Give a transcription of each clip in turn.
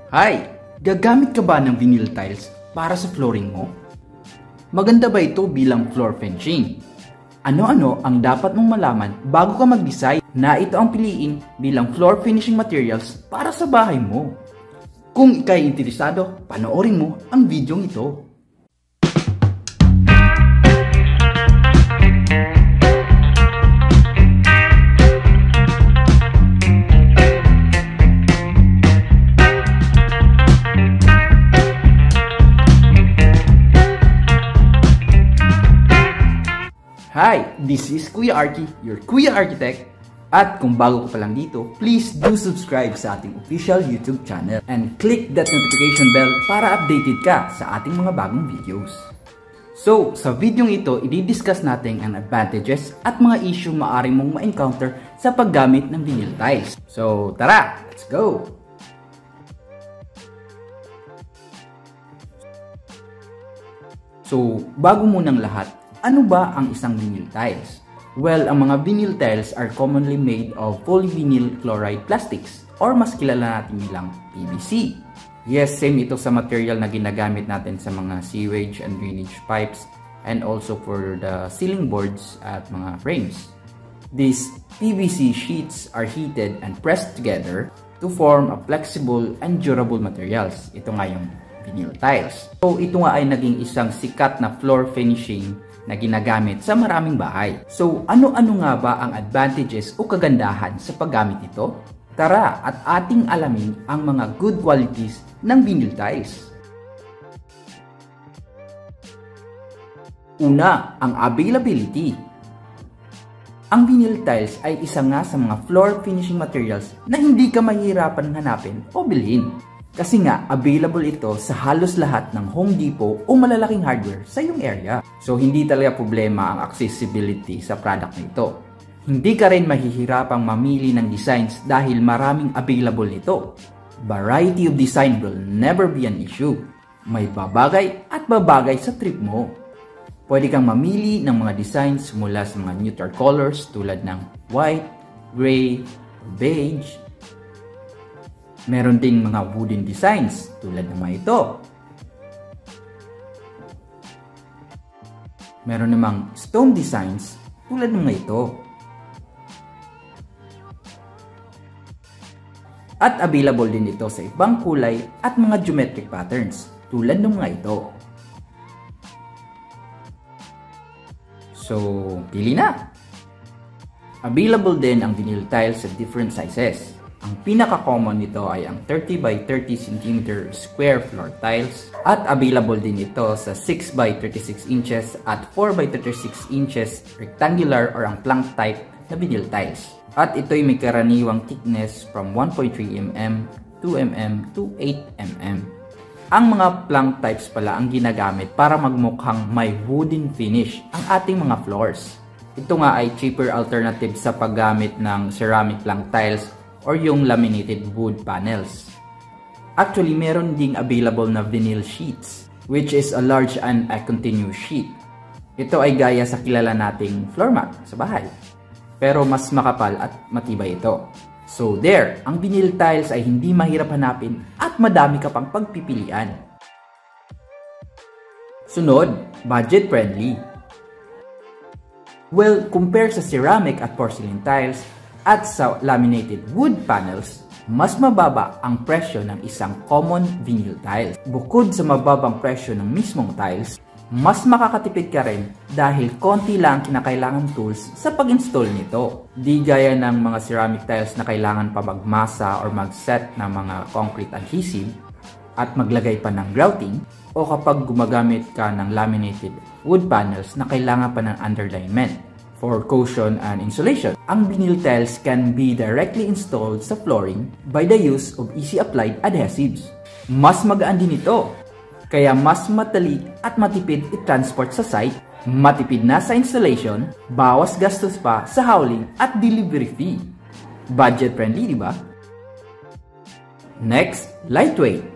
Hi! Gagamit ka ba ng vinyl tiles para sa flooring mo? Maganda ba ito bilang floor finishing? Ano-ano ang dapat mong malaman bago ka mag-decide na ito ang piliin bilang floor finishing materials para sa bahay mo? Kung ikay interesado, panoorin mo ang video ito. Hi, this is Kuya Arky, your Kuya Architect. At kung bago ka pa lang dito, please do subscribe sa ating official YouTube channel and click that notification bell para updated ka sa ating mga bagong videos. So, sa video ito, i-discuss natin ang advantages at mga issue maaari mong ma-encounter sa paggamit ng vinyl tiles. So, tara, let's go! So, bago munang lahat, ano ba ang isang vinyl tiles? Well, ang mga vinyl tiles are commonly made of polyvinyl chloride plastics or mas kilala natin nilang PVC. Yes, same ito sa material na ginagamit natin sa mga sewage and drainage pipes and also for the ceiling boards at mga frames. These PVC sheets are heated and pressed together to form a flexible and durable materials. Ito nga yung vinyl tiles. So, ito nga ay naging isang sikat na floor finishing na ginagamit sa maraming bahay. So, ano-ano nga ba ang advantages o kagandahan sa paggamit nito? Tara at ating alamin ang mga good qualities ng vinyl tiles. Una, ang availability. Ang vinyl tiles ay isa nga sa mga floor finishing materials na hindi ka mahihirapan hanapin o bilhin. Kasi nga, available ito sa halos lahat ng Home Depot o malalaking hardware sa iyong area. So, hindi talaga problema ang accessibility sa product na ito. Hindi ka rin mahihirapang mamili ng designs dahil maraming available nito. Variety of design will never be an issue. May babagay at babagay sa trip mo. Pwede kang mamili ng mga designs mula sa mga neutral colors tulad ng white, gray, beige. Meron ding mga wooden designs tulad ng mga ito. Meron namang stone designs tulad ng mga ito. At available din ito sa ibang kulay at mga geometric patterns tulad ng mga ito. So, pili na! Available din ang vinyl tiles sa different sizes. Ang pinaka-common nito ay ang 30 by 30 cm square floor tiles at available din ito sa 6 by 36 inches at 4 by 36 inches rectangular or ang plank type na vinyl tiles. At ito'y may karaniwang thickness from 1.3 mm, 2 mm to 8 mm. Ang mga plank types pala ang ginagamit para magmukhang may wooden finish ang ating mga floors. Ito nga ay cheaper alternative sa paggamit ng ceramic plank tiles or yung laminated wood panels. Actually, meron ding available na vinyl sheets, which is a large and a continuous sheet. Ito ay gaya sa kilala nating floor mat sa bahay, pero mas makapal at matibay ito. So there, ang vinyl tiles ay hindi mahirap hanapin at madami ka pang pagpipilian. Sunod, budget friendly. Well, compare sa ceramic at porcelain tiles, at sa laminated wood panels, mas mababa ang presyo ng isang common vinyl tiles. Bukod sa mababang presyo ng mismong tiles, mas makakatipid ka rin dahil konti lang kinakailangan tools sa pag-install nito. Di gaya ng mga ceramic tiles na kailangan pa magmasa or mag-set ng mga concrete adhesive at maglagay pa ng grouting, o kapag gumagamit ka ng laminated wood panels na kailangan pa ng underlayment for cushion and insulation. Ang vinyl tiles can be directly installed sa flooring by the use of easy applied adhesives. Mas magaan din ito, kaya mas madali at matipid i-transport sa site, matipid na sa installation, bawas gastos pa sa hauling at delivery fee. Budget friendly, di ba? Next, lightweight.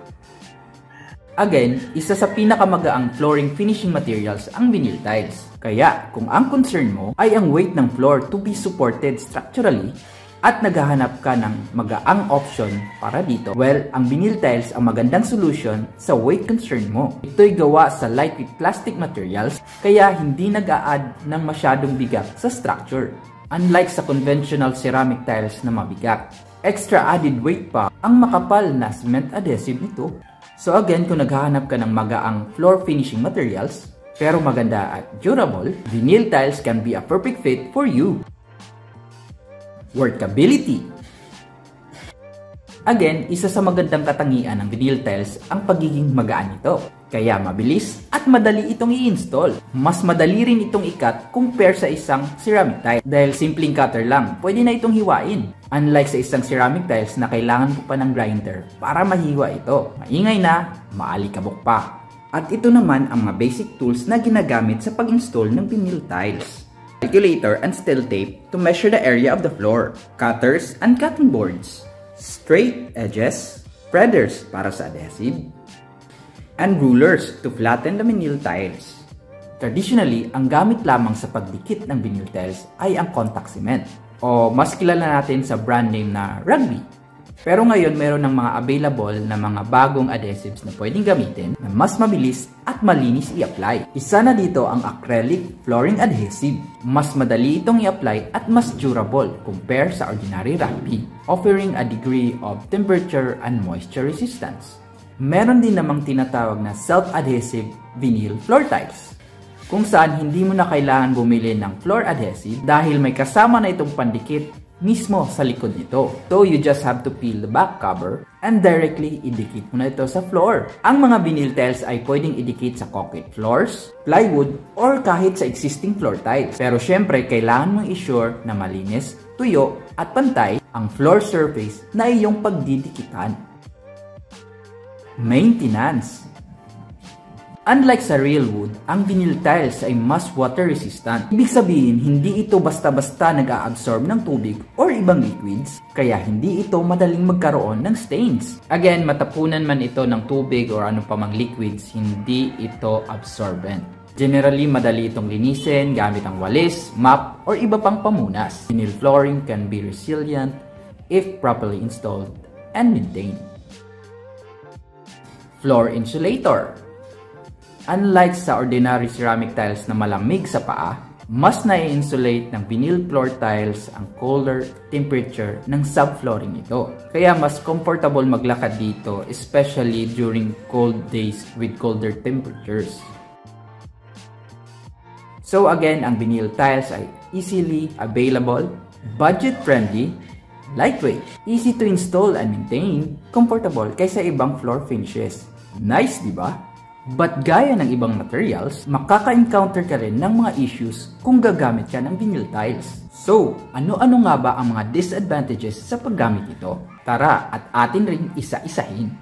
Again, isa sa pinakamagaang flooring finishing materials ang vinyl tiles. Kaya, kung ang concern mo ay ang weight ng floor to be supported structurally, at naghahanap ka ng magaang option para dito, well, ang vinyl tiles ang magandang solution sa weight concern mo. Ito'y gawa sa lightweight plastic materials kaya hindi nag-a-add ng masyadong bigat sa structure. Unlike sa conventional ceramic tiles na mabigat, extra added weight pa ang makapal na cement adhesive nito. So again, kung naghahanap ka ng magaang floor finishing materials pero maganda at durable, vinyl tiles can be a perfect fit for you. Workability. Again, isa sa magandang katangian ng vinyl tiles ang pagiging magaan nito. Kaya mabilis at madali itong i-install. Mas madali rin itong ikat compare sa isang ceramic tile. Dahil simpleng cutter lang, pwede na itong hiwain. Unlike sa isang ceramic tiles na kailangan mo pa ng grinder para mahiwa ito. Maingay na, maalikabok pa. At ito naman ang mga basic tools na ginagamit sa pag-install ng vinyl tiles. Calculator and steel tape to measure the area of the floor, cutters and cutting boards, straight edges, spreaders para sa adhesive, and rulers to flatten the vinyl tiles. Traditionally, ang gamit lamang sa pagdikit ng vinyl tiles ay ang contact cement o mas kilala natin sa brand name na Rugby. Pero ngayon meron ng mga available na mga bagong adhesives na pwedeng gamitin na mas mabilis at malinis i-apply. Isa na dito ang acrylic flooring adhesive. Mas madali itong i-apply at mas durable compare sa ordinary Rugby, offering a degree of temperature and moisture resistance. Meron din namang tinatawag na self-adhesive vinyl floor tiles, kung saan hindi mo na kailangan bumili ng floor adhesive dahil may kasama na itong pandikit mismo sa likod nito. So you just have to peel the back cover and directly idikit mo na ito sa floor. Ang mga vinyl tiles ay pwedeng idikit sa concrete floors, plywood, or kahit sa existing floor tiles. Pero syempre, kailangan mong i-sure na malinis, tuyo, at pantay ang floor surface na iyong pagdidikitan. Maintenance. Unlike sa real wood, ang vinyl tiles ay mas water resistant. Ibig sabihin, hindi ito basta-basta nag-a-absorb ng tubig or ibang liquids, kaya hindi ito madaling magkaroon ng stains. Again, matapunan man ito ng tubig or ano pa mang liquids, hindi ito absorbent. Generally, madali itong linisin gamit ang walis, mop, or iba pang pamunas. Vinyl flooring can be resilient if properly installed and maintained. Floor insulator. Unlike sa ordinary ceramic tiles na malamig sa paa, mas na-insulate ng vinyl floor tiles ang colder temperature ng subflooring ito. Kaya mas comfortable maglakad dito, especially during cold days with colder temperatures. So again, ang vinyl tiles ay easily available, budget-friendly, lightweight, easy to install and maintain, comfortable kaysa ibang floor finishes. Nice, di ba? But gaya ng ibang materials, makaka-encounter ka rin ng mga issues kung gagamit ka ng vinyl tiles. So, ano-ano nga ba ang mga disadvantages sa paggamit nito? Tara at atin rin isa-isahin.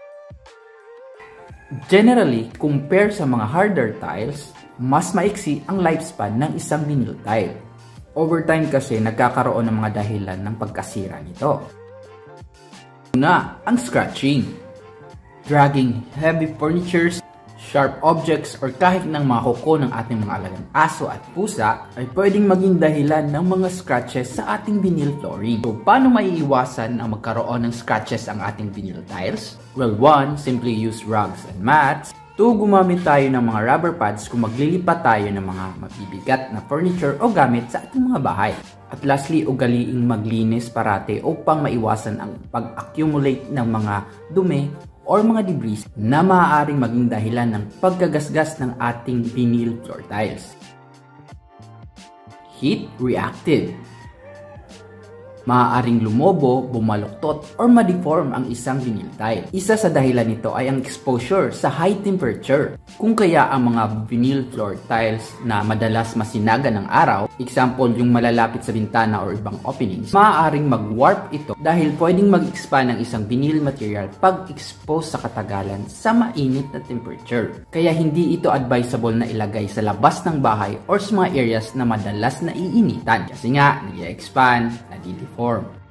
Generally, compare sa mga harder tiles, mas maiksi ang lifespan ng isang vinyl tile. Over time kasi nagkakaroon ng mga dahilan ng pagkasira nito. Una, ang scratching. Dragging heavy furnitures, sharp objects, or kahit ng mga kuko ng ating mga alagang aso at pusa ay pwedeng maging dahilan ng mga scratches sa ating vinyl flooring. So, paano maiiwasan ang magkaroon ng scratches ang ating vinyl tiles? Well, 1. Simply use rugs and mats. 2. Gumamit tayo ng mga rubber pads kung maglilipat tayo ng mga mabibigat na furniture o gamit sa ating mga bahay. At lastly, ugaliing maglinis parate upang maiwasan ang pag-accumulate ng mga dumi or mga debris na maaaring maging dahilan ng pagkagasgas ng ating vinyl floor tiles. Heat reactive. Maaaring lumobo, bumaluktot, or ma-deform ang isang vinyl tile. Isa sa dahilan nito ay ang exposure sa high temperature. Kung kaya ang mga vinyl floor tiles na madalas masinaga ng araw, example yung malalapit sa bintana or ibang openings, maaaring mag-warp ito dahil pwedeng mag-expand ang isang vinyl material pag-expose sa katagalan sa mainit na temperature. Kaya hindi ito advisable na ilagay sa labas ng bahay or sa mga areas na madalas na iinitan kasi nga nag-expand, nadi-deform.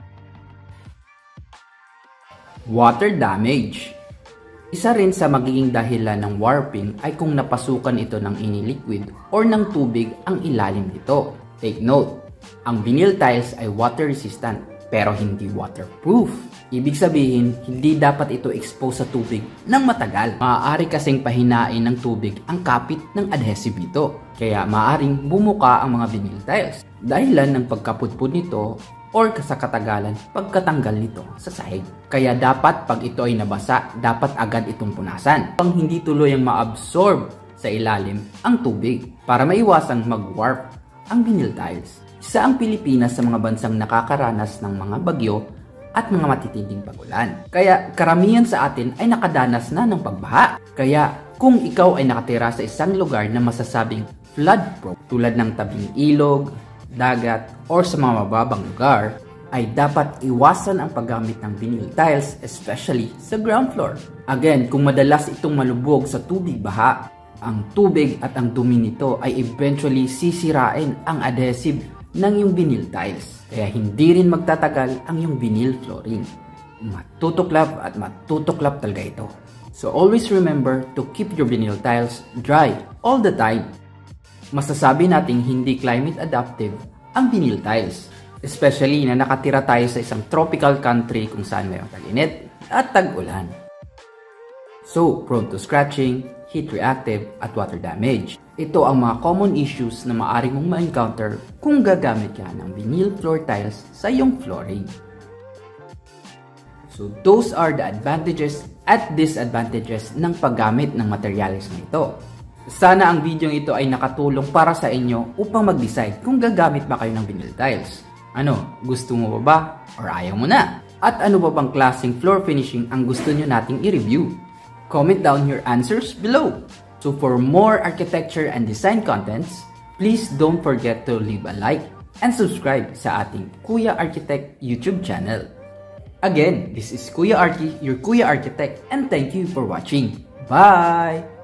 Water damage. Isa rin sa magiging dahilan ng warping ay kung napasukan ito ng iniliquid or ng tubig ang ilalim nito. Take note, ang vinyl tiles ay water resistant pero hindi waterproof. Ibig sabihin, hindi dapat ito expose sa tubig ng matagal. Maaari kasing pahinain ng tubig ang kapit ng adhesive nito. Kaya maaaring bumuka ang mga vinyl tiles dahilan ng pagkapudpud nito or sa katagalan pagkatanggal nito sa sahig. Kaya dapat pag ito ay nabasa, dapat agad itong punasan pang hindi tuluyang ma-absorb sa ilalim ang tubig para maiwasang mag-warp ang vinyl tiles. Isa ang Pilipinas sa mga bansang nakakaranas ng mga bagyo at mga matitinding pagulan. Kaya karamihan sa atin ay nakadanas na ng pagbaha. Kaya kung ikaw ay nakatira sa isang lugar na masasabing flood-prone tulad ng tabing ilog, dagat, or sa mga mababang lugar, ay dapat iwasan ang paggamit ng vinyl tiles, especially sa ground floor. Again, kung madalas itong malubog sa tubig baha, ang tubig at ang dumi nito ay eventually sisirain ang adhesive ng iyong vinyl tiles. Kaya hindi rin magtatagal ang iyong vinyl flooring. Matutuklap at matutuklap talaga ito. So always remember to keep your vinyl tiles dry all the time. Masasabi nating hindi climate adaptive ang vinyl tiles. Especially na nakatira tayo sa isang tropical country kung saan mayroong tag-init at tag-ulan. So, prone to scratching, heat reactive, at water damage. Ito ang mga common issues na maaari mong ma-encounter kung gagamit ka ng vinyl floor tiles sa iyong flooring. So, those are the advantages at disadvantages ng paggamit ng materyales na ito. Sana ang video ito ay nakatulong para sa inyo upang mag-decide kung gagamit ba kayo ng vinyl tiles. Ano, gusto mo ba or ayaw mo na? At ano ba bang klaseng floor finishing ang gusto nyo nating i-review? Comment down your answers below. So for more architecture and design contents, please don't forget to leave a like and subscribe sa ating Kuya Architect YouTube channel. Again, this is Kuya Archie, your Kuya Architect, and thank you for watching. Bye!